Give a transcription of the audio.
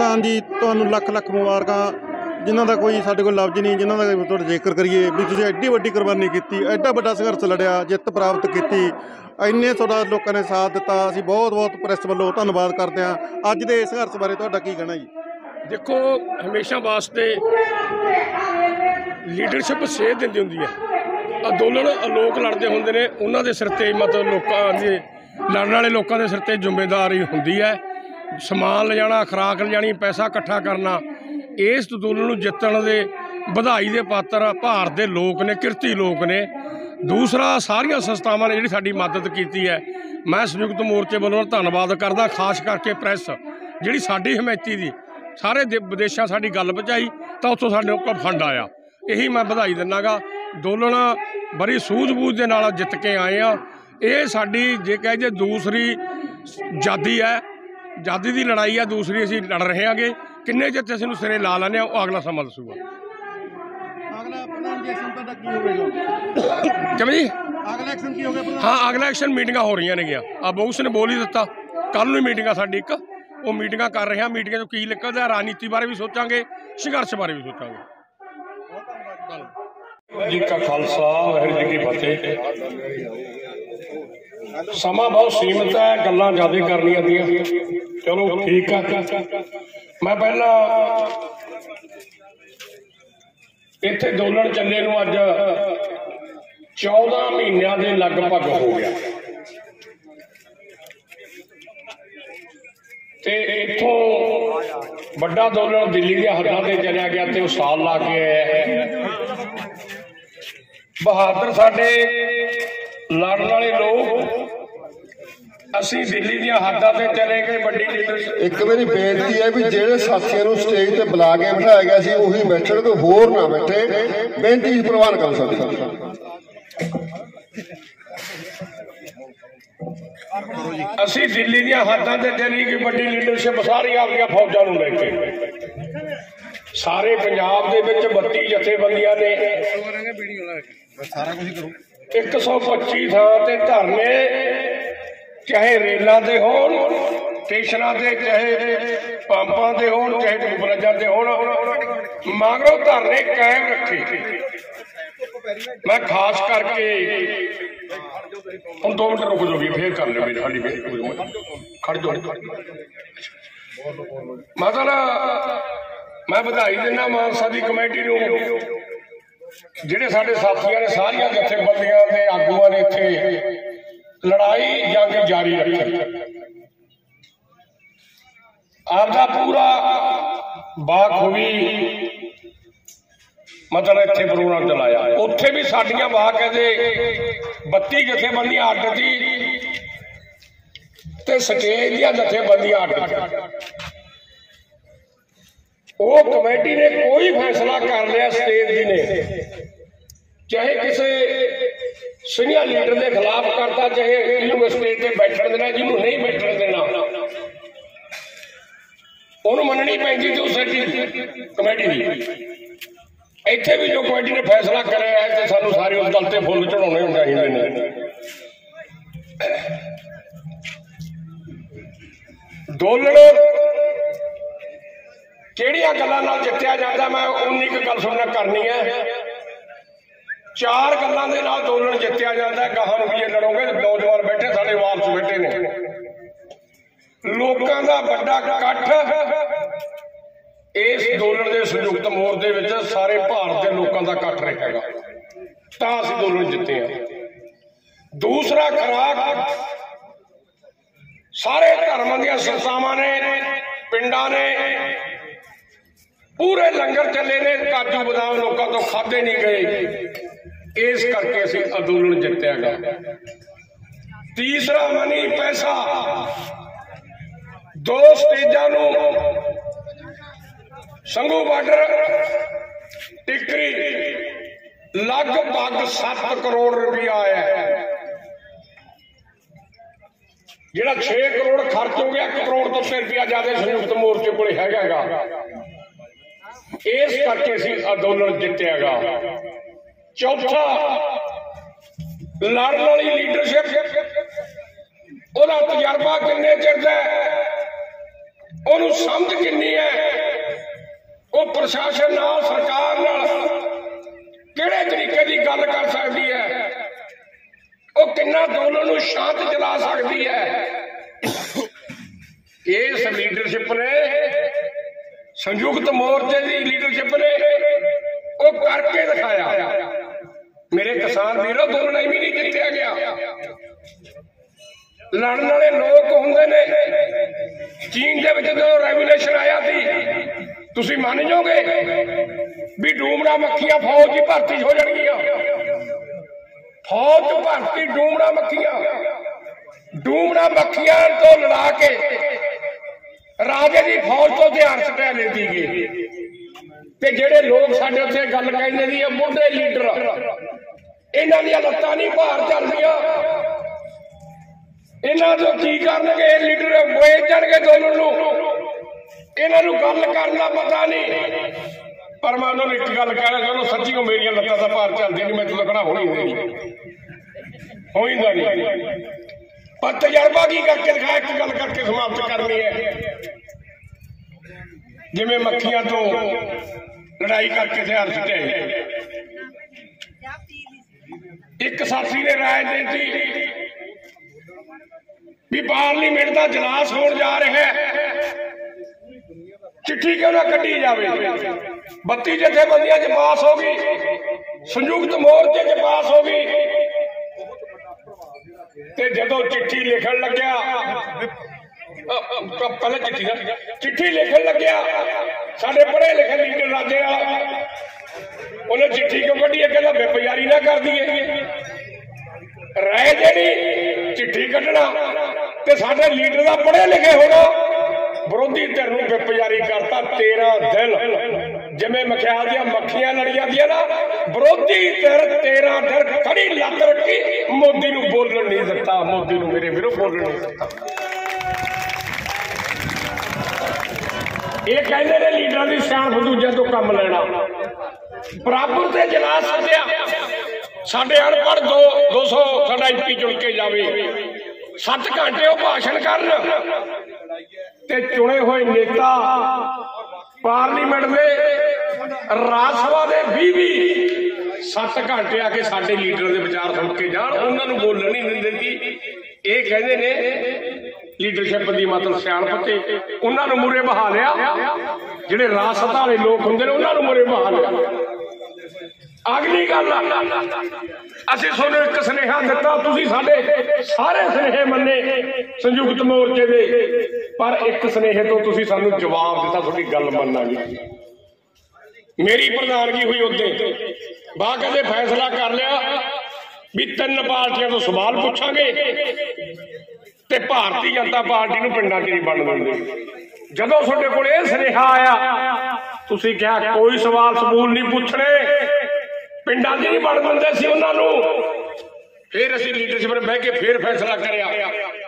खान जी तुहानूं लख लख मुबारकां जिन्हां दा कोई साडे कोल लफ्ज़ नहीं, जिन्हां दा तुहाडा जिक्र करिए भी तुसीं एड्डी वड्डी कुर्बानी कीती, एड्डा वड्डा संघर्ष लड़िया, जित प्राप्त की, इन्ने तुहाडा लोकां ने साथ दिता। असीं बहुत बहुत प्रैस वल्लों धन्नवाद करदे हां। अज दे संघर्ष बारे तुहाडा की कहना जी? देखो हमेशा वास्ते लीडरशिप सेध दिंदी हुंदी है। अंदोलन लोग लड़ते होंदे ने, उन्हां दे सिर ते मतलब लोकां दे लड़न वाले लोगों के सिर ते जिम्मेदारी हुंदी है। समान ले जाना, खुराक ले जानी, पैसा इकट्ठा करना। इस अंदोलन नूं जितण दे ਵਧਾਈ ਦੇ पात्र ਭਾਰਤ ਦੇ लोग ने, किरती लोग ने। दूसरा सारिया संस्थावां ने जिहड़ी साडी मदद की है, मैं संयुक्त मोर्चे वालों धन्नवाद करदा। खास करके प्रैस जिहड़ी साडी हमायती दी सारे विदेशों साडी गल पहुँचाई तो उत्थों साडे कोल फंड आया, यही मैं ਵਧਾਈ दिना गा। अंदोलन बड़ी सूझबूझ दे नाल जित के आए आ। ये साडी जे कह जे दूसरी आज़ादी है, आज़ादी की लड़ाई है, दूसरी असीं लड़ रहे हैं। किन्ने जित असीं सिरे ला लैने वो अगला समा दसूगा। हाँ, अगला एक्शन मीटिंग हो रही ने, अब उसने बोल ही दिता। कल नूं मीटिंग साडी एक वो मीटिंग कर रहे हैं। मीटिंग चों की निकलदा, राजनीति बारे भी सोचांगे, संघर्ष बारे भी सोचांगे। जी का खालसा, वाहिगुरू जी की फतेह। समा बहुत सीमित है, गल्लां ज़्यादा करनियां दियां, चलो ठीक है। मैं पहला इत्थे अंदोलन चले नूं अज 14 महीनों के लगभग हो गया ते इत्थों बड़ा अंदोलन दिल्ली दी हदां ते चलिया गया ते साल ला के आया। बहादुर साडे लड़न वाले लोग असी दिल्ली दी हदां ते चले गए। बड़ी एक मेरी बेनती है भी जेड़े साथियों को स्टेज ते बुला के बिठाया गया सी उही बैठण, कोई होर ना बैठे। बेनती प्रवान कर सकते। असी दिल्ली दी हदां ते चली गई बड़ी लीडरशिप सारी आपकी फौजां नूं लेके। सारे पंजाब दे विच 32 जथेबंदियां ने 125 थां ते धरने, चाहे रेलों के होण, स्टेशनों के, चाहे पंपों के होण, चाहे टूबरजां के होण, मगरों धरने कायम रखे। मैं खास करके हम 2 मिनट रुक जाओगी, फिर कर लो मेरी खाली खड़ जाओ। मतलब मैं ਵਧਾਈ दिना मानसा की कमेटी नूं, जिहड़े साडे साथियां ने, सारियां जथेबंदियां के आगूआं ने इत्थे लड़ाई जंग जारी रखी। आपका पूरा बाखूबी मतलब इत्थे प्रोग्राम चलाया। उत्थे भी साडियां बाकायदे 32 जथेबंदियां अड्ड सी ते स्टेज दीयां जथेबंदियां अड्ड। वो कमेटी ने कोई फैसला कर लिया स्टेज दी ने, चाहे किसी सीनियर लीडर के खिलाफ करता, चाहे जिन्होंने स्टेज पर बैठन देना, जिन्होंने नहीं बैठन देना, उन्होंने मननी पैंदी थी उस कमेटी की। इत्थे भी जो कमेटी ने फैसला कराया है तो सानू सारे उस गल ते फुल चढ़ाने चाहिए ने। अंदोलन किहड़ियां गल्लां नाल जित्तिया जाता, मैं उन्नी क गल सुनना करनी है। 4 गल्लां दे नाल अंदोलन जित्तिया जाता है। गाहां नूं भी ये लड़ोगे, नौजवान बैठे साडे वापस बैठे ने, लोकां दा वड्डा इकट्ठ इस अंदोलन के संयुक्त मोर्चे विच सारे भारत के लोगों का इकट्ठ रहेगा, तां असीं अंदोलन जिते हैं। दूसरा खुराक सारे धर्मां दीयां संस्थावां ने, पिंडां ने पूरे लंगर चले ने, काजू बादाम लोगों तो खाधे नहीं गए, इस करके असीं अंदोलन जितया गया। तीसरा मनी पैसा, 2 स्टेजां नूं संघू बार्डर टिकरी लगभग 7 करोड़ रुपया आया है, जिहड़ा 6 करोड़ खर्च हो गया। 1 करोड़ तो रुपया ज्यादा संयुक्त मोर्चे को है, इस करके असीं अंदोलन जितयागा। चौथा लड़न वाली लीडरशिप, ਉਹਦਾ तजर्बा किन्ने चिर दा, ਉਹਨੂੰ ਸਮਝ ਕਿੰਨੀ ਹੈ, ਉਹ ਪ੍ਰਸ਼ਾਸਨ ਨਾਲ ਸਰਕਾਰ ਨਾਲ ਕਿਹੜੇ ਤਰੀਕੇ ਦੀ ਗੱਲ ਕਰ ਸਕਦੀ ਹੈ, ਉਹ ਕਿੰਨਾ ਅੰਦੋਲਨ ਨੂੰ ਸ਼ਾਂਤ ਚਲਾ ਸਕਦੀ ਹੈ। ਇਸ ਲੀਡਰਸ਼ਿਪ ਨੇ, ਸੰਯੁਕਤ ਮੋਰਚੇ ਦੀ ਲੀਡਰਸ਼ਿਪ ਨੇ ਉਹ ਕਰਕੇ ਦਿਖਾਇਆ। ਮੇਰੇ ਕਿਸਾਨ ਵੀਰੋ, ਅੰਦੋਲਨ ਵੀ ਨਹੀਂ ਜਿੱਤਿਆ ਗਿਆ। ਲੜਨ ਵਾਲੇ ਲੋਕ ਹੁੰਦੇ ਨੇ। ਚੀਨ ਦੇ ਵਿੱਚ ਜਦੋਂ ਰੈਵੂਲੇਸ਼ਨ ਆਇਆ ਸੀ, ਤੁਸੀਂ ਮੰਨ ਜਾਓਗੇ ਵੀ ਡੂਮਣਾ ਮੱਖੀਆਂ ਫੌਜ ਦੀ ਭਰਤੀ ਹੋ ਜਾਣਗੀਆਂ। ਫੌਜ ਚ ਭਰਤੀ ਡੂਮਣਾ ਮੱਖੀਆਂ ਤੋਂ ਲੜਾ ਕੇ ਰਾਜੇ ਦੀ ਫੌਜ ਤੋਂ ਹਥਿਆਰ ਛੁਟਾ ਲੈਂਦੀ ਗਏ। ਤੇ ਜਿਹੜੇ ਲੋਕ ਸਾਡੇ ਉੱਥੇ ਗੱਲ ਕਹਿੰਦੇ ਸੀ ਇਹ ਮੁੱਢੇ ਲੀਡਰ, ਇਹਨਾਂ ਦੀਆਂ ਲੱਤਾਂ ਨਹੀਂ ਭਾਰ ਚੱਲਦੀਆਂ, ਇਹਨਾਂ ਤੋਂ ਕੀ ਕਰਨਗੇ? ਇਹ ਲੀਡਰ ਵੇਚ ਜਾਣਗੇ ਅੰਦੋਲਨ ਨੂੰ। ਇਹਨਾਂ ਨੂੰ ਗੱਲ ਕਰਨ ਦਾ ਪਤਾ ਨਹੀਂ। ਪਰ ਮੈਂ ਉਹਨਾਂ ਨੂੰ ਇੱਕ ਗੱਲ ਕਹਿਣਾ ਚਾਹੁੰਦਾ, ਸੱਚੀ ਉਹ ਮੇਰੀਆਂ ਲੱਤਾਂ ਦਾ ਭਾਰ ਚੱਲਦੀ ਨਹੀਂ, ਮੈਂ ਤੋਂ ਲੱਗਣਾ ਹੋਣੀ ਨਹੀਂ। ਪਰ ਤਜਰਬਾ ਕੀ ਕਰਕੇ ਦਿਖਾਇਆ, ਇੱਕ ਗੱਲ ਕਰਕੇ ਸਮਾਪਤ ਕਰਨੀ ਹੈ। ਜਿਵੇਂ ਮੱਖੀਆਂ ਤੋਂ ਲੜਾਈ ਕਰਕੇ ਹਥਿਆਰ ਛੁੱਟੇ, ਇੱਕ ਸਾਥੀ ਨੇ ਰਾਏ ਦਿੱਤੀ ਵੀ ਪਾਰਲੀਮੈਂਟ ਦਾ ਇਜਲਾਸ ਹੋਣ ਜਾ ਰਿਹਾ ਹੈ, ਚਿੱਠੀ ਕਿਉਂ ਨਾ ਕੱਢੀ ਜਾਵੇ। 32 ਜਥੇਬੰਦੀਆਂ 'ਚ ਪਾਸ ਹੋ ਗਈ, ਸੰਯੁਕਤ ਮੋਰਚੇ 'ਚ ਪਾਸ ਹੋ ਗਈ। ਤੇ ਜਦੋਂ ਚਿੱਠੀ ਲਿਖਣ ਲੱਗਿਆ, ਪਹਿਲਾਂ ਚਿੱਠੀ ਲਿਖਣ ਲੱਗਿਆ, ਸਾਡੇ ਪੜ੍ਹੇ ਲਿਖੇ ਲੀਡਰ ਰਾਜੇ ਵਾਲਾ, ਉਹਨੇ ਚਿੱਠੀ ਕਿਉਂ ਕੱਢੀ? ਕਹਿੰਦਾ ਵਿਪ ਜਾਰੀ ਨਾ ਕਰ ਦਈਏ। ਰਾਏ ਜਿਹੜੀ ਚਿੱਠੀ ਕੱਢਣਾ ਤੇ ਸਾਡੇ ਲੀਡਰ ਦਾ ਪੜ੍ਹੇ ਲਿਖੇ ਹੋਣਾ, ਵਿਰੋਧੀ ਧਿਰ ਨੂੰ ਵਿਪ ਜਾਰੀ ਕਰਤਾ। 13 ਦਿਨ ਜਿਵੇਂ ਮਖਿਆਲ ਦੀਆਂ ਮੱਖੀਆਂ ਲੜ ਜਾਂਦੀਆਂ ਨਾ, ਵਿਰੋਧੀ ਧਿਰ 13 ਦਿਨ ਖੜੀ ਲੱਤ ਰੱਖੀ, ਮੋਦੀ ਨੂੰ ਬੋਲਣ ਨਹੀਂ ਦਿੱਤਾ। ਮੋਦੀ ਨੂੰ ਮੇਰੇ ਵੀਰੋ ਬੋਲਣ ਨਹੀਂ ਦਿੱਤਾ। ਇਹ ਕਹਿੰਦੇ ਨੇ ਲੀਡਰਾਂ ਦੀ ਸਿਆਣਪ ਦੂਜਿਆਂ ਤੋਂ ਕੰਮ ਲੈਣਾ। ਬਰਾਬਰ ਤੇ ਇਜਲਾਸ ਸੱਦਿਆ, ਸਾਡੇ ਅਨਪੜ੍ਹ 200 ਸਾਡਾ MP ਚੁਣ ਕੇ ਜਾਵੇ, 7 ਘੰਟੇ ਉਹ ਭਾਸ਼ਣ ਕਰਨ ਤੇ ਚੁਣੇ ਹੋਏ ਨੇਤਾ ਪਾਰਲੀਮੈਂਟ ਦੇ, ਰਾਜ ਸਭਾ ਦੇ 20 7 ਘੰਟੇ ਆ ਕੇ ਸਾਡੇ ਲੀਡਰਾਂ ਦੇ ਵਿਚਾਰ ਸੁਣ ਕੇ ਜਾਣ, ਉਹਨਾਂ ਨੂੰ ਬੋਲਣ ਨਹੀਂ ਦਿੰਦੇ। ਇਹ ਕਹਿੰਦੇ ਨੇ ਲੀਡਰਸ਼ਿਪ ਦੀ ਮਤਲਬ ਸਿਆਣਪ, ਤੇ ਉਹਨਾਂ ਨੂੰ ਮੂਹਰੇ ਬਹਾ ਲਿਆ। ਜਿਹੜੇ ਰਾਜ ਸਭਾ ਵਾਲੇ ਲੋਕ ਹੁੰਦੇ ਨੇ ਉਹਨਾਂ ਨੂੰ ਮੂਹਰੇ ਬਹਾ ਲਿਆ। ਅਗਲੀ ਗੱਲ, ਅਸੀਂ ਤੁਹਾਨੂੰ ਇੱਕ ਸੁਨੇਹਾ ਦਿੱਤਾ, ਤੁਸੀਂ ਸਾਡੇ ਸਾਰੇ ਸੁਨੇਹੇ ਮੰਨੇ ਸੰਯੁਕਤ ਮੋਰਚੇ ਦੇ, ਪਰ ਇੱਕ ਸੁਨੇਹੇ ਤੋਂ ਤੁਸੀਂ ਸਾਨੂੰ ਜਵਾਬ ਦਿੱਤਾ, ਤੁਹਾਡੀ ਗੱਲ ਮੰਨਾਂਗੇ। ਮੇਰੀ ਪ੍ਰਧਾਨਗੀ ਹੋਈ ਉਹਦੇ ਬਾਅਦ ਕਹਿੰਦੇ ਫੈਸਲਾ ਕਰ ਲਿਆ ਵੀ 3 ਪਾਰਟੀਆਂ ਤੋਂ ਸਵਾਲ ਪੁੱਛਾਂਗੇ ਤੇ ਭਾਰਤੀ ਜਨਤਾ ਪਾਰਟੀ ਨੂੰ ਪਿੰਡਾਂ 'ਚ ਨਹੀਂ ਬਣਨ ਦਿੰਦੇ। ਜਦੋਂ ਤੁਹਾਡੇ ਕੋਲ ਇਹ ਸੁਨੇਹਾ ਆਇਆ, ਤੁਸੀਂ ਕਿਹਾ ਕੋਈ ਸਵਾਲ ਸਬੂਲ ਨਹੀਂ ਪੁੱਛਣੇ, ਪਿੰਡਾਂ 'ਚ ਨਹੀਂ ਬਣ ਦਿੰਦੇ ਸੀ ਉਹਨਾਂ ਨੂੰ। ਫਿਰ ਅਸੀਂ ਲੀਡਰਸ਼ਿਪ ਨੇ ਬਹਿ ਕੇ ਫਿਰ ਫੈਸਲਾ ਕਰਿਆ